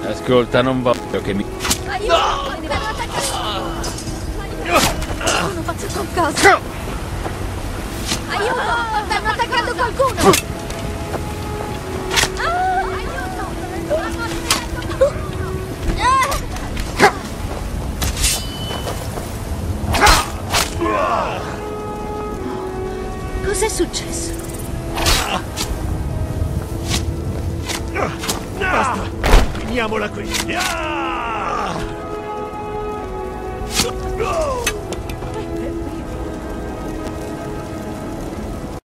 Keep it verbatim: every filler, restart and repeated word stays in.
Ascolta, non voglio che mi... Aiuto! No! Mi stanno attaccando! Oh, non faccio qualcosa! Aiuto! Stanno attaccando qualcuno! Ah, aiuto! Cos'è successo? Basta! Finiamola qui! Ah!